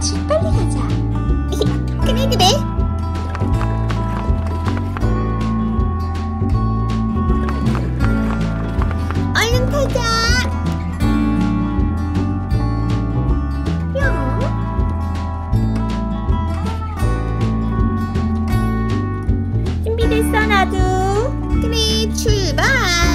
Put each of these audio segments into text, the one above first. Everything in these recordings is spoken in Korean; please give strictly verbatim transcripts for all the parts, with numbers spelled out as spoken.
그치, 빨리 가자. 그래 그래. 얼른 타자. 뿅. 준비됐어 나도. 그래 출발.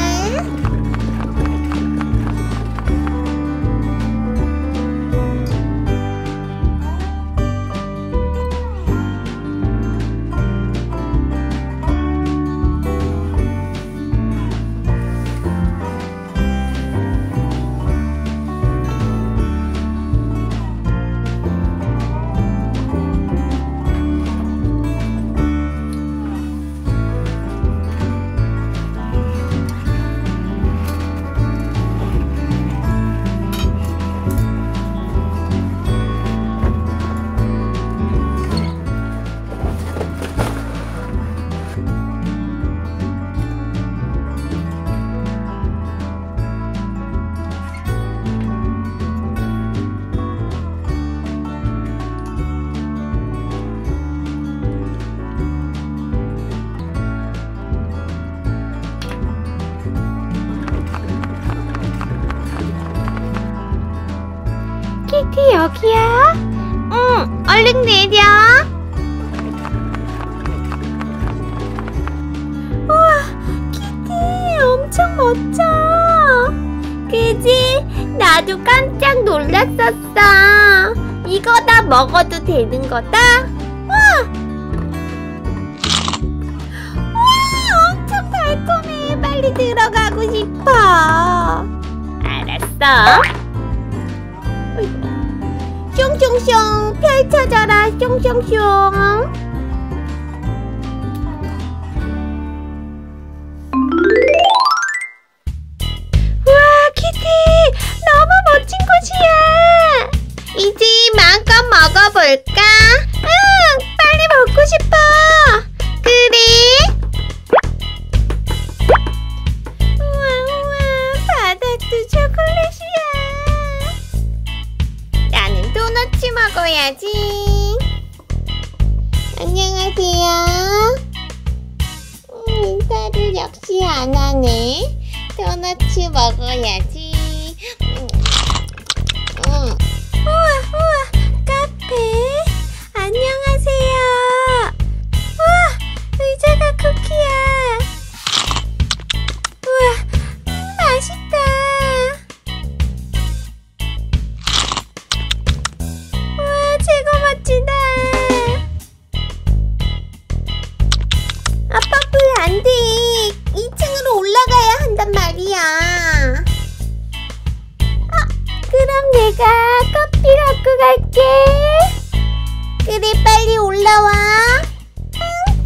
키티 여기야? 응, 얼른 내려. 우와, 키티 엄청 멋져. 그지? 나도 깜짝 놀랐었어. 이거 다 먹어도 되는 거다? 우와! 우와, 엄청 달콤해. 빨리 들어가고 싶어. 알았어. 숑숑숑 펼쳐져라. 숑숑숑. 우와 키티 너무 멋진 곳이야. 이제 마음껏 먹어볼까? 응 빨리 먹고 싶어. 그래. 우와 우와 바닥도 초콜릿이야. 나는 도넛 먹어야지. 안녕하세요. 음, 인사를 역시 안 하네. 도넛 먹어야지. 음. 음. 우와 우와 카페. 안녕하세요. 우와 의자가 쿠키야. 우와 음, 맛있다. 멋지다. 아빠 왜 안 돼? 이 층으로 올라가야 한단 말이야. 아, 그럼 내가 커피 갖고 갈게. 그래 빨리 올라와. 응?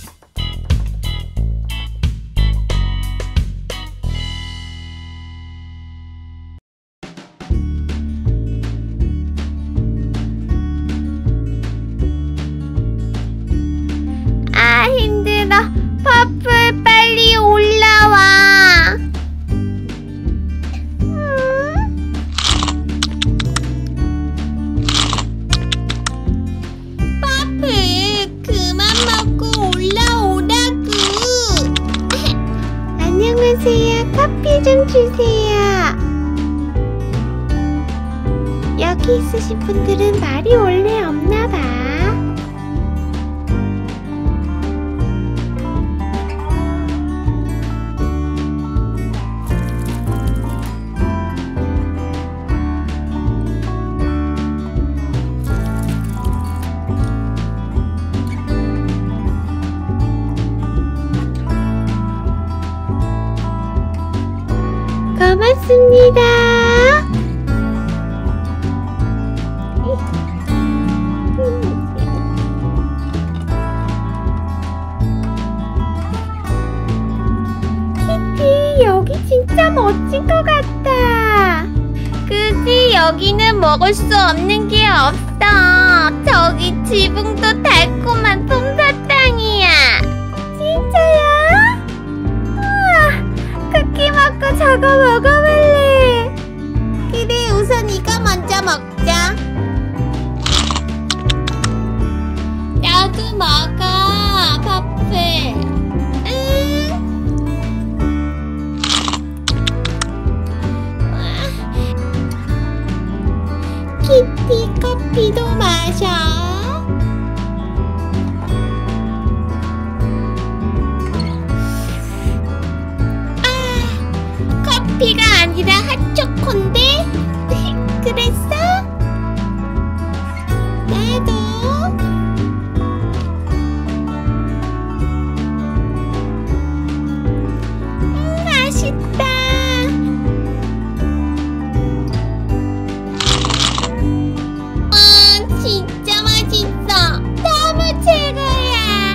아 힘들어. 퍼플 빨리 올라와. 음? 퍼플 그만 먹고 올라오라고. 안녕하세요. 커피 좀 주세요. 여기 있으신 분들은 말이 원래 없나봐. 고맙습니다. 키티, 여기 진짜 멋진 것 같다. 그치? 여기는 먹을 수 없는 게 없어. 저기 지붕도 달콤한 솜사탕이야. 진짜야? 우와, 쿠키 먹고 저거 먹어볼래. 그래, 우선 이거 먼저 먹자. 나도 먹어, 밥을. 응. 키티 커피도 마셔. 아, 커피가 아니라 핫초코인데? 그랬어? 나도. 음, 맛있다. 와, 진짜 맛있어. 너무 최고야.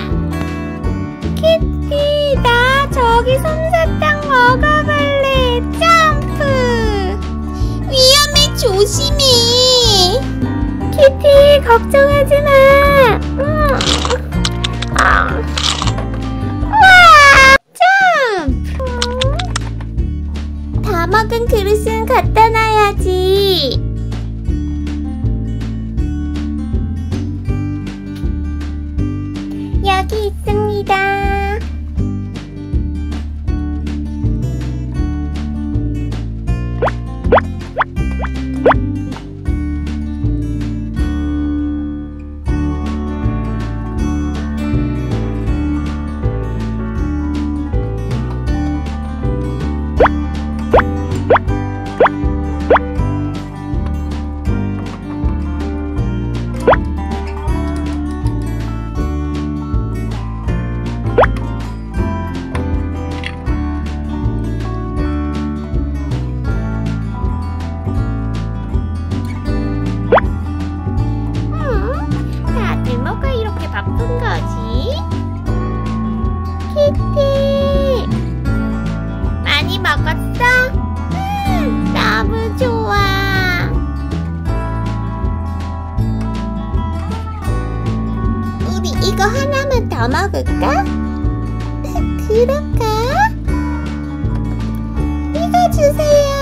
키티, 나 저기 솜사탕 먹어볼래. 점프. 위험해, 조심해. 키티, 걱정하지 마. 응. 아. 우와, 점프. 다 먹은 그릇은 갖다 놔야지. 여기 있습니다. 키티, 많이 먹었어? 음, 너무 좋아. 우리 이거 하나만 더 먹을까? 그럴까? 이거 주세요.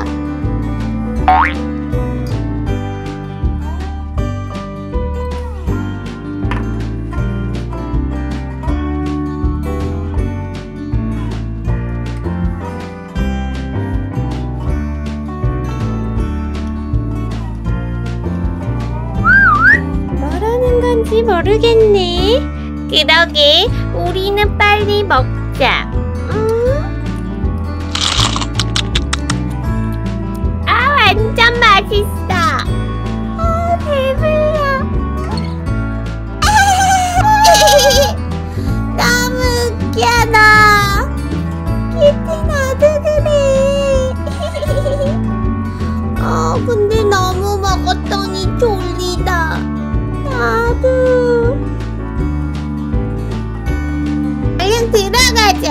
뭔지 모르겠네. 그러게, 우리는 빨리 먹자. 음? 아, 완전 맛있어. 아, 배불러. 너무 웃겨, 너. 키티, 나도 그래. 어, 근데 너무 먹었더니 졸리다. 나도. 얼른 들어가자.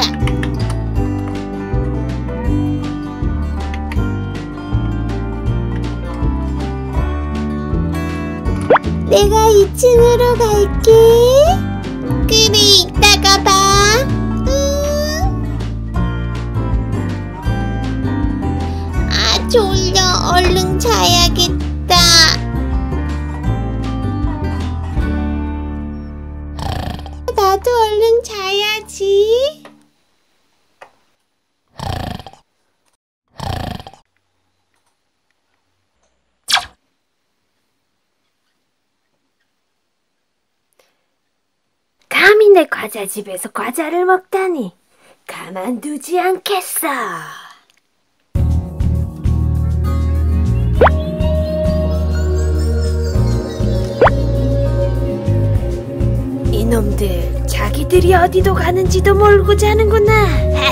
내가 이 층으로 갈게. 그래, 이따가 봐. 응. 아, 졸려. 얼른 자야겠다. 나도 얼른 자야지. 감히 내 과자집에서 과자를 먹다니 가만두지 않겠어. 이놈들, 자기들이 어디도 가는지도 모르고 자는구나.